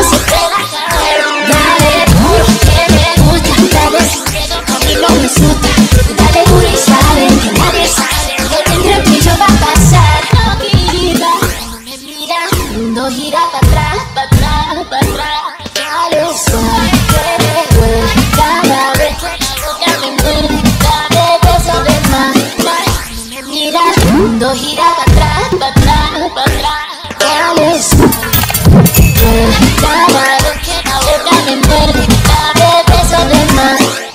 se te va a caer. Dale duro que me gusta, dale sin miedo, a mí no me asusta. Dale duro y sabe que nadie sabe lo que entre tú y yo va a pasar. No gira, no me mira, el mundo gira para atrás, para atrás, para atrás. Dale suave que me duele cada vez que la boca me muerde. Dale beso de más, no me mira, el mundo gira para atrás, para atrás, para atrás. Dale suave, cada vez que la boca me muerde. Dale beso de más.